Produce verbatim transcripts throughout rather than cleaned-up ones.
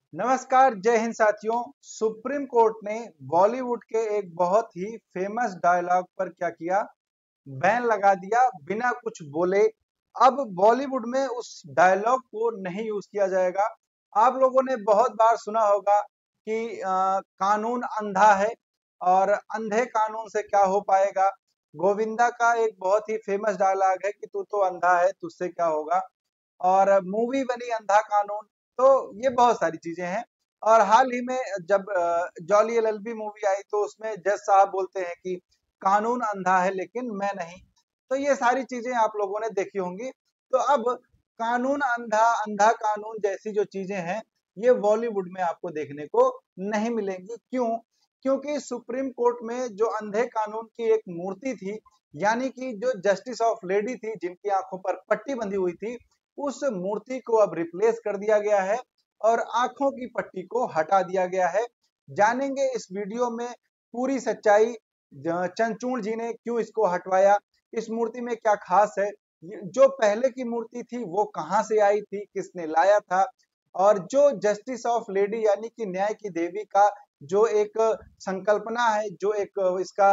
नमस्कार, जय हिंद साथियों। सुप्रीम कोर्ट ने बॉलीवुड के एक बहुत ही फेमस डायलॉग पर क्या किया, बैन लगा दिया बिना कुछ बोले। अब बॉलीवुड में उस डायलॉग को नहीं यूज किया जाएगा। आप लोगों ने बहुत बार सुना होगा कि अ, कानून अंधा है और अंधे कानून से क्या हो पाएगा। गोविंदा का एक बहुत ही फेमस डायलॉग है कि तू तो अंधा है, तुझसे क्या होगा। और मूवी बनी अंधा कानून। तो ये बहुत सारी चीजें हैं। और हाल ही में जब अ, Jolly L L B movie आई तो उसमें जज साहब बोलते हैं कि कानून अंधा है लेकिन मैं नहीं। तो ये सारी चीजें आप लोगों ने देखी होंगी। तो अब कानून अंधा, अंधा कानून जैसी जो चीजें हैं, ये बॉलीवुड में आपको देखने को नहीं मिलेंगी। क्यों? क्योंकि सुप्रीम कोर्ट में जो अंधे कानून की एक मूर्ति थी, यानी कि जो जस्टिस ऑफ लेडी थी जिनकी आंखों पर पट्टी बंधी हुई थी, उस मूर्ति को अब रिप्लेस कर दिया गया है और आंखों की पट्टी को हटा दिया गया है। जानेंगे इस वीडियो में पूरी सच्चाई। चंद्रचूड़ जी ने क्यों इसको हटवाया, इस मूर्ति में क्या खास है, जो पहले की मूर्ति थी वो कहां से आई थी, किसने लाया था, और जो जस्टिस ऑफ लेडी यानी कि न्याय की देवी का जो एक संकल्पना है, जो एक इसका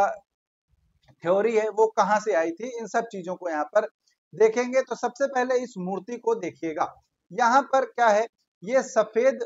थ्योरी है, वो कहां से आई थी, इन सब चीजों को यहाँ पर देखेंगे। तो सबसे पहले इस मूर्ति को देखिएगा। यहाँ पर क्या है, ये सफेद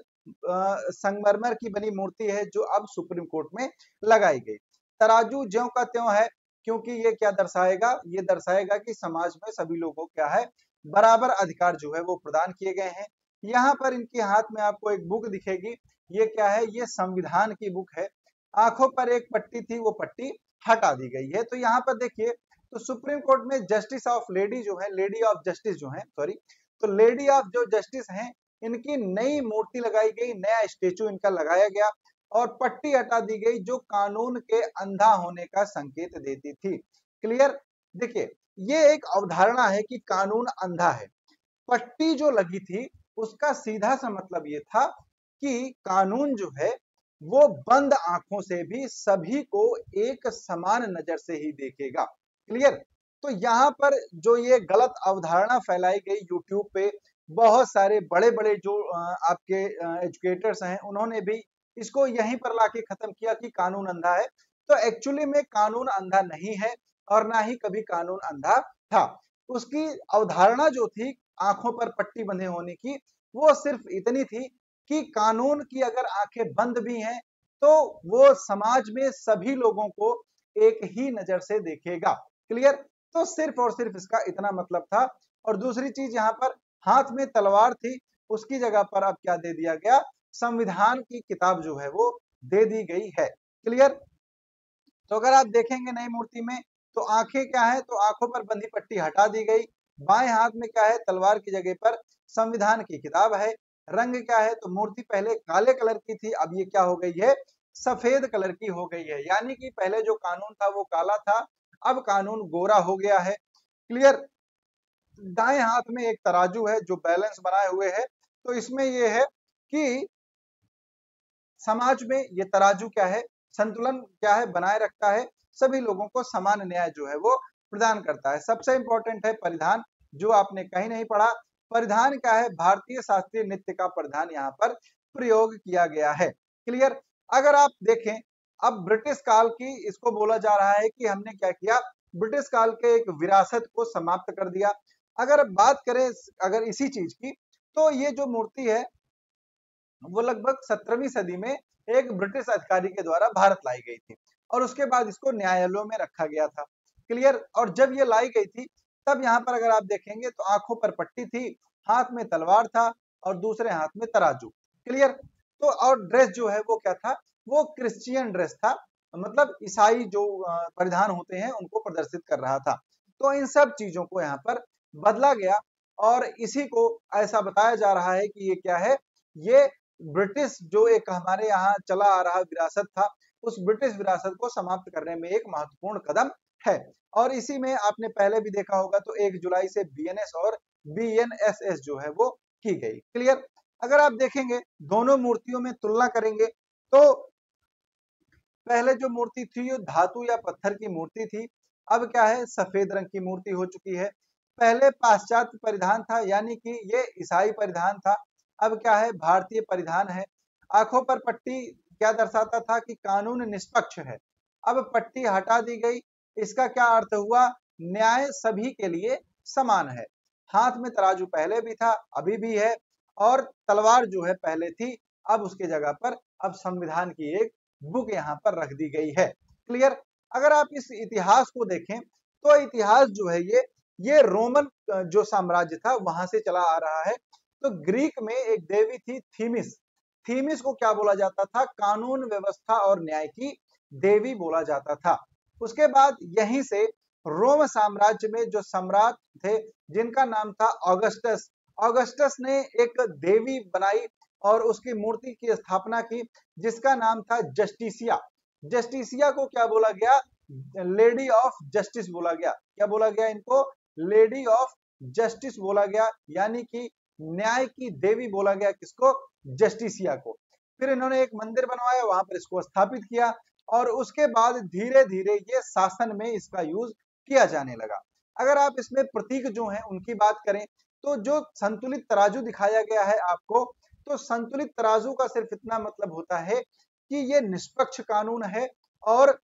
संगमरमर की बनी मूर्ति है जो अब सुप्रीम कोर्ट में लगाई गई। तराजू ज्यों का त्यों है, क्योंकि ये क्या दर्शाएगा, ये दर्शाएगा कि समाज में सभी लोगों को क्या है, बराबर अधिकार जो है वो प्रदान किए गए हैं। यहाँ पर इनके हाथ में आपको एक बुक दिखेगी। ये क्या है, ये संविधान की बुक है। आंखों पर एक पट्टी थी, वो पट्टी हटा दी गई है। तो यहाँ पर देखिए, तो सुप्रीम कोर्ट में जस्टिस ऑफ लेडी जो है, लेडी ऑफ जस्टिस जो है, सॉरी, तो लेडी ऑफ जो जस्टिस हैं, इनकी नई मूर्ति लगाई गई, नया स्टेचू इनका लगाया गया और पट्टी हटा दी गई जो कानून के अंधा होने का संकेत देती थी। क्लियर? देखिए, ये एक अवधारणा है कि कानून अंधा है। पट्टी जो लगी थी उसका सीधा सा मतलब ये था कि कानून जो है वो बंद आंखों से भी सभी को एक समान नजर से ही देखेगा। क्लियर? तो यहाँ पर जो ये गलत अवधारणा फैलाई गई यूट्यूब पे, बहुत सारे बड़े बड़े जो आपके एजुकेटर्स हैं, उन्होंने भी इसको यहीं पर लाके खत्म किया कि कानून अंधा है। तो एक्चुअली में कानून अंधा नहीं है और ना ही कभी कानून अंधा था। उसकी अवधारणा जो थी आंखों पर पट्टी बंधे होने की, वो सिर्फ इतनी थी कि कानून की अगर आंखें बंद भी हैं तो वो समाज में सभी लोगों को एक ही नजर से देखेगा। क्लियर? तो सिर्फ और सिर्फ इसका इतना मतलब था। और दूसरी चीज, यहाँ पर हाथ में तलवार थी, उसकी जगह पर अब क्या दे दिया गया, संविधान की किताब जो है वो दे दी गई है। क्लियर? तो अगर आप देखेंगे नई मूर्ति में, तो आंखें क्या है, तो आंखों पर बंधी पट्टी हटा दी गई। बाएं हाथ में क्या है, तलवार की जगह पर संविधान की किताब है। रंग क्या है, तो मूर्ति पहले काले कलर की थी, अब ये क्या हो गई है, सफेद कलर की हो गई है। यानी कि पहले जो कानून था वो काला था, अब कानून गोरा हो गया है। क्लियर? दाएं हाथ में एक तराजू है जो बैलेंस बनाए हुए है। तो इसमें यह है कि समाज में ये तराजू क्या है, संतुलन क्या है, बनाए रखता है, सभी लोगों को समान न्याय जो है वो प्रदान करता है। सबसे इंपॉर्टेंट है परिधान, जो आपने कहीं नहीं पढ़ा। परिधान क्या है, भारतीय शास्त्रीय नृत्य का परिधान यहाँ पर प्रयोग किया गया है। क्लियर? अगर आप देखें, अब ब्रिटिश काल की इसको बोला जा रहा है कि हमने क्या किया, ब्रिटिश काल के एक विरासत को समाप्त कर दिया। अगर बात करें अगर इसी चीज की, तो ये जो मूर्ति है वो लगभग सत्रहवीं सदी में एक ब्रिटिश अधिकारी के द्वारा भारत लाई गई थी और उसके बाद इसको न्यायालयों में रखा गया था। क्लियर? और जब ये लाई गई थी तब यहाँ पर अगर आप देखेंगे तो आंखों पर पट्टी थी, हाथ में तलवार था और दूसरे हाथ में तराजू। क्लियर? तो और ड्रेस जो है वो क्या था, वो क्रिश्चियन ड्रेस था, मतलब ईसाई जो परिधान होते हैं उनको प्रदर्शित कर रहा था। तो इन सब चीजों को यहाँ पर बदला गया और इसी को ऐसा बताया जा रहा है कि ये क्या है, ये ब्रिटिश जो एक हमारे यहाँ चला आ रहा विरासत था, उस ब्रिटिश विरासत को समाप्त करने में एक महत्वपूर्ण कदम है। और इसी में आपने पहले भी देखा होगा, तो एक जुलाई से बी एन एस और बी एन एस एस जो है वो की गई। क्लियर? अगर आप देखेंगे दोनों मूर्तियों में तुलना करेंगे, तो पहले जो मूर्ति थी वो धातु या पत्थर की मूर्ति थी, अब क्या है, सफेद रंग की मूर्ति हो चुकी है। पहले पाश्चात्य परिधान था, यानी कि ये ईसाई परिधान था, अब क्या है, भारतीय परिधान है। आंखों पर पट्टी क्या दर्शाता था कि कानून निष्पक्ष है। अब पट्टी हटा दी गई, इसका क्या अर्थ हुआ? न्याय सभी के लिए समान है। हाथ में तराजू पहले भी था, अभी भी है, और तलवार जो है पहले थी, अब उसके जगह पर अब संविधान की एक बुक यहाँ पर रख दी गई है। क्लियर? अगर आप इस इतिहास को देखें तो इतिहास जो है ये ये रोमन जो साम्राज्य था वहां से चला आ रहा है। तो ग्रीक में एक देवी थी थीमिस। थीमिस को क्या बोला जाता था? कानून व्यवस्था और न्याय की देवी बोला जाता था। उसके बाद यहीं से रोम साम्राज्य में जो सम्राट थे जिनका नाम था ऑगस्टस, ऑगस्टस ने एक देवी बनाई और उसकी मूर्ति की स्थापना की जिसका नाम था जस्टिसिया। जस्टिसिया को क्या बोला गया? लेडी ऑफ जस्टिस बोला गया। क्या बोला गया इनको? लेडी ऑफ जस्टिस बोला गया, यानी कि न्याय की देवी बोला गया किसको? जस्टिसिया को। फिर इन्होंने एक मंदिर बनवाया, वहां पर इसको स्थापित किया और उसके बाद धीरे धीरे ये शासन में इसका यूज किया जाने लगा। अगर आप इसमें प्रतीक जो हैं उनकी बात करें तो जो संतुलित तराजू दिखाया गया है आपको, तो संतुलित तराजू का सिर्फ इतना मतलब होता है कि ये निष्पक्ष कानून है और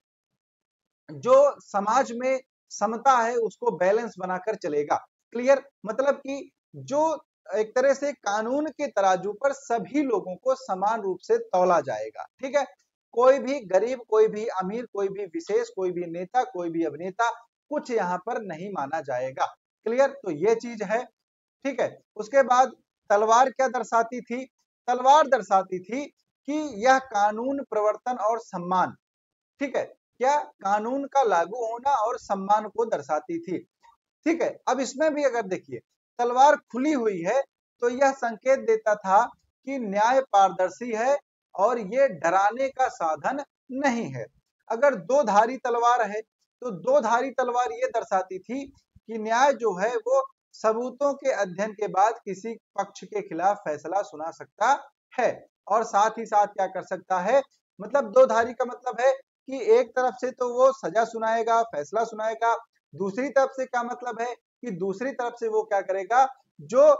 जो समाज में समता है उसको बैलेंस बनाकर चलेगा। क्लियर? मतलब कि जो एक तरह से कानून के तराजू पर सभी लोगों को समान रूप से तौला जाएगा। ठीक है? कोई भी गरीब, कोई भी अमीर, कोई भी विशेष, कोई भी नेता, कोई भी अभिनेता, कुछ यहाँ पर नहीं माना जाएगा। क्लियर? तो ये चीज है। ठीक है? उसके बाद तलवार क्या दर्शाती थी? तलवार दर्शाती थी कि यह कानून प्रवर्तन और सम्मान, ठीक है, क्या कानून का लागू होना और सम्मान को दर्शाती थी। ठीक है? अब इसमें भी अगर देखिए तलवार खुली हुई है तो यह संकेत देता था कि न्याय पारदर्शी है और ये डराने का साधन नहीं है। अगर दो धारी तलवार है तो दो धारी तलवार ये दर्शाती थी कि न्याय जो है वो सबूतों के अध्ययन के बाद किसी पक्ष के खिलाफ फैसला सुना सकता है और साथ ही साथ क्या कर सकता है, मतलब दो धारी का मतलब है कि एक तरफ से तो वो सजा सुनाएगा, फैसला सुनाएगा, दूसरी तरफ से क्या मतलब है कि दूसरी तरफ से वो क्या करेगा, जो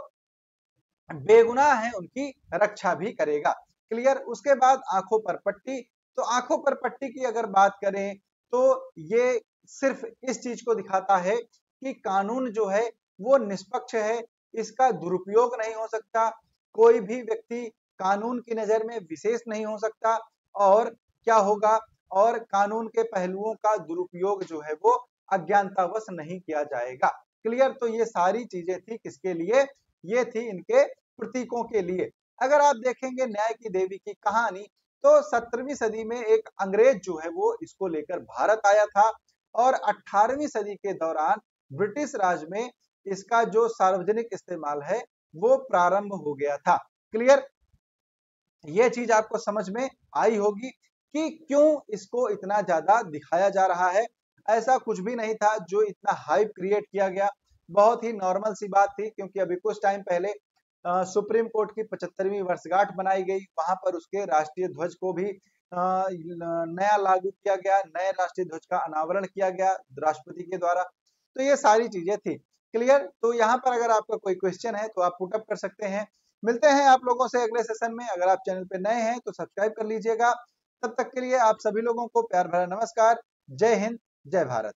बेगुनाह है उनकी रक्षा भी करेगा। क्लियर? उसके बाद आंखों पर पट्टी। तो आंखों पर पट्टी की अगर बात करें तो ये सिर्फ इस चीज को दिखाता है कि कानून जो है वो निष्पक्ष है, इसका दुरुपयोग नहीं हो सकता, कोई भी व्यक्ति कानून की नजर में विशेष नहीं हो सकता और क्या होगा, और कानून के पहलुओं का दुरुपयोग जो है वो अज्ञानतावश नहीं किया जाएगा। क्लियर? तो ये सारी चीजें थी किसके लिए? ये थी इनके प्रतीकों के लिए। अगर आप देखेंगे न्याय की देवी की कहानी तो सत्रहवीं सदी में एक अंग्रेज जो है वो इसको लेकर भारत आया था और अठारहवीं सदी के दौरान ब्रिटिश राज में इसका जो सार्वजनिक इस्तेमाल है वो प्रारंभ हो गया था। क्लियर? ये चीज आपको समझ में आई होगी कि क्यों इसको इतना ज्यादा दिखाया जा रहा है। ऐसा कुछ भी नहीं था जो इतना हाइप क्रिएट किया गया, बहुत ही नॉर्मल सी बात थी क्योंकि अभी कुछ टाइम पहले आ, सुप्रीम कोर्ट की पचहत्तरवीं वर्षगांठ बनाई गई, वहां पर उसके राष्ट्रीय ध्वज को भी आ, नया लागू किया गया, नए राष्ट्रीय ध्वज का अनावरण किया गया राष्ट्रपति के द्वारा। तो ये सारी चीजें थी। क्लियर? तो यहाँ पर अगर आपका कोई क्वेश्चन है तो आप पुटअप कर सकते हैं। मिलते हैं आप लोगों से अगले सेशन में। अगर आप चैनल पे नए हैं तो सब्सक्राइब कर लीजिएगा। तब तक के लिए आप सभी लोगों को प्यार भरा नमस्कार। जय हिंद, जय भारत।